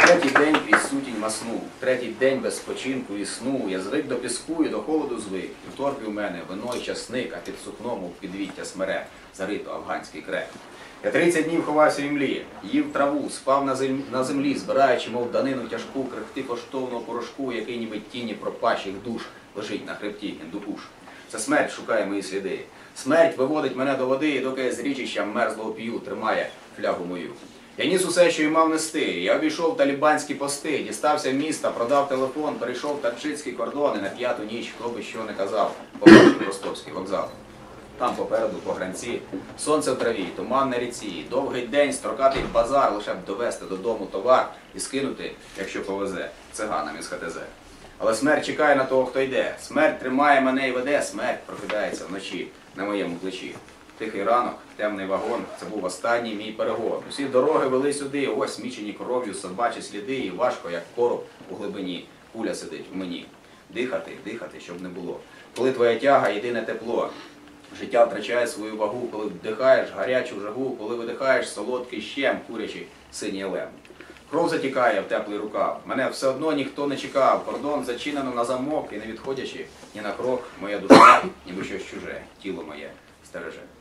Третій день крізь сутінь масну, третій день без спочинку і сну. Я звик до піску і до холоду звик. І в торбі у мене вино й часник, а під сукном у підвіття смерек, зарито афганський крек. Я 30 днів ховався в імлі, їв траву, спав на землі, збираючи, мов данину тяжку, крихти коштовного порошку, який ніби тіні пропащих душ лежить на хребті Гіндукуш. Це смерть шукає мої сліди. Смерть виводить мене до води, і доки я з річища мерзлого п'ю, тримає флягу мою. Я ніс усе, що й мав нести. Я обійшов талібанські пости, дістався міста, продав телефон, перейшов таджикський кордон і на п'яту ніч, хто би що не казав, побачив Ростовський вокзал. Там попереду погранці, сонце в траві, туман на ріці, довгий день, строкатий базар, лише б довести додому товар і скинути, якщо повезе, циганам із ХТЗ. Але смерть чекає на того, хто йде. Смерть тримає мене і веде, смерть прокидається вночі на моєму плечі. Тихий ранок, темний вагон, це був останній мій перегон. Усі дороги вели сюди, ось мічені кров'ю, собачі сліди, і важко, як короб у глибині, куля сидить в мені. Дихати, дихати, щоб не було. Коли твоя тяга, єдине тепло. Життя втрачає свою вагу, коли вдихаєш гарячу жагу, коли видихаєш солодкий щем, курячий синій лем. Кров затікає в теплий рукав, мене все одно ніхто не чекав, кордон зачинено на замок і не відходячи ні на крок, моя душа, ніби щось чуже, тіло моє стереже.